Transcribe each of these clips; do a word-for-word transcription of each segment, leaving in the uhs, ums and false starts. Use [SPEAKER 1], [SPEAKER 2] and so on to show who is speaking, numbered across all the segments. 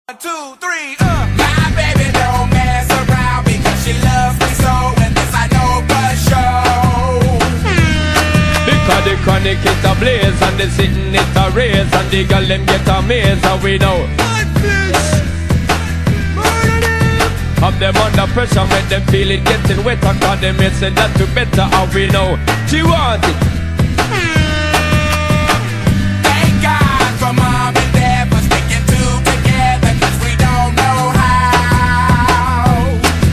[SPEAKER 1] One, two, three, uh. My baby don't mess around because she loves me so, and this I know for sure.
[SPEAKER 2] Because the chronic it a blaze and the sitting it a raise and the girl them get a maze and we know. Have them under pressure, make them feel it getting wetter, cause them may say that to better how we know. She want it.
[SPEAKER 1] Thank God for mom and dad for sticking two together, cause we don't know how.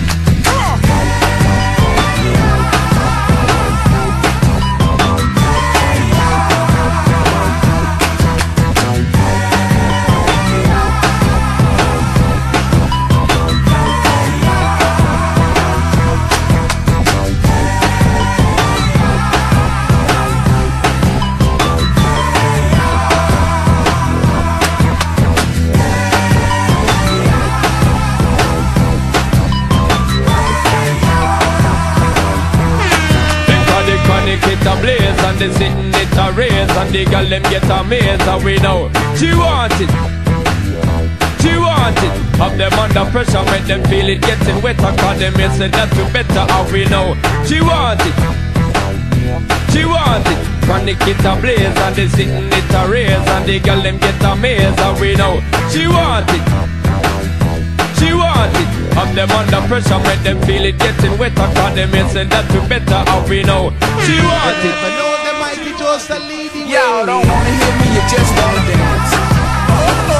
[SPEAKER 2] It a blaze and the sitting it a raise and the girl them get a maze and we know. She want it. She want it. Have them under pressure, make them feel it getting wetter, cause them may say that to better how we know. She want it. She want it. Chronic it a blaze and the sitting it a raise and the girl them get a maze and we know. She want it. She want it. Have them under pressure, make them feel it getting wetter, cause them may say that to better how we know. She want it.
[SPEAKER 3] I know the mighty just a leading.
[SPEAKER 1] Y'all don't wanna hear me, you just wanna dance. Oh, oh.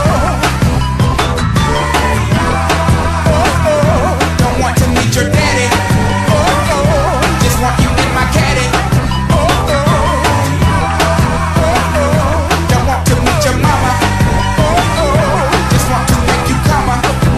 [SPEAKER 1] Oh, oh. Don't want to meet your daddy. Oh, oh. Just want you in my caddy. Oh, oh. Oh, oh. Don't want to meet your mama. Oh, oh. Just want to make you come.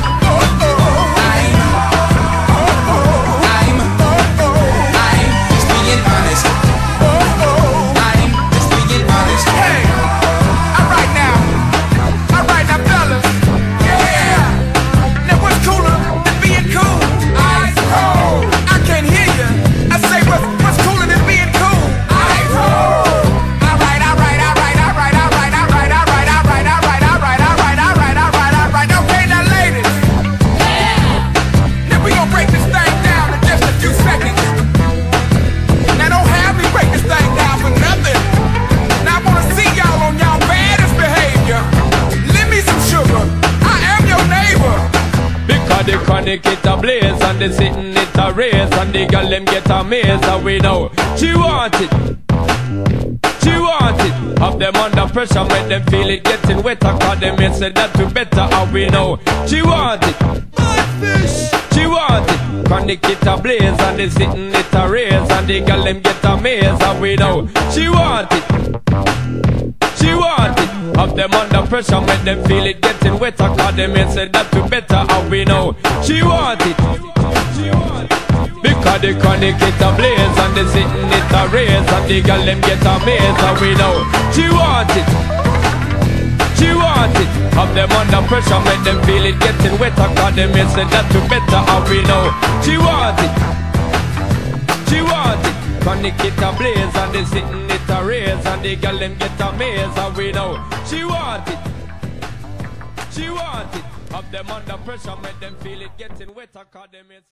[SPEAKER 2] The chronic it a blaze and the sitting it a raise and the girl them get a maze and we know. She want it. She want it. Have them under pressure, make them feel it getting wetter, cause them may say that to better how we know. She want it. She want it. Chronic it a blaze and the sitting it a raise and the girl them get a maze and we know. She want it. She want it. Have them under pressure, make them feel it getting wetter, cause them may say that to better how we know. She want it. She want it. Because the chronic it a blaze and the sitting it a raise and the girl them get a maze and we know. She want it. She want it. Have them under pressure, make them feel it getting wetter, cause them may say that to better how we know. She want it. She want it. Chronic it a blaze and the sitting it a raise and the girl them get a maze and we know. She want it. She want it. Have them under pressure, make them feel it getting wetter, cause them